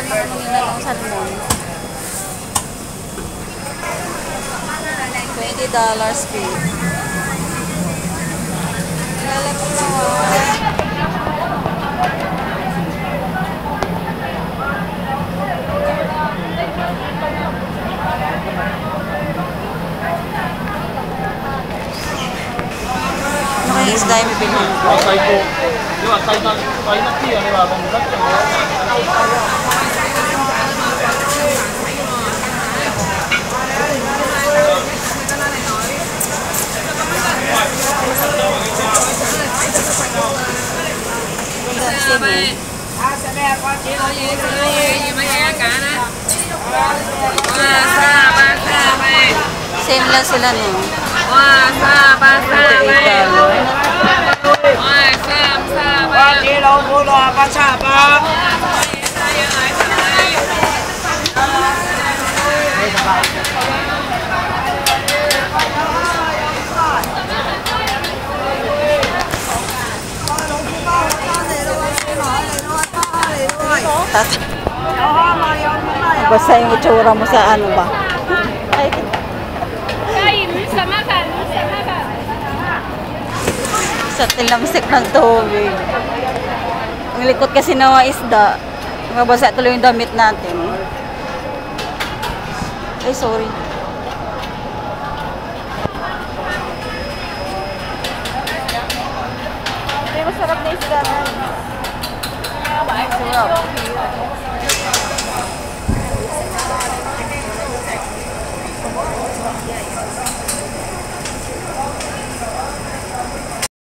naman nila ng salmon. $20 fee. Lalaki naman. Ano kayong isda yung bibilhin ko? Same lang sila no. Basta yung itsura mo sa ano ba? Sa tilamsik ng tubig. Ang likot kasi na mga isda. Mabasa tuloy yung damit natin. Ay, sorry. Ay, masarap na isda na. Ay, sarap.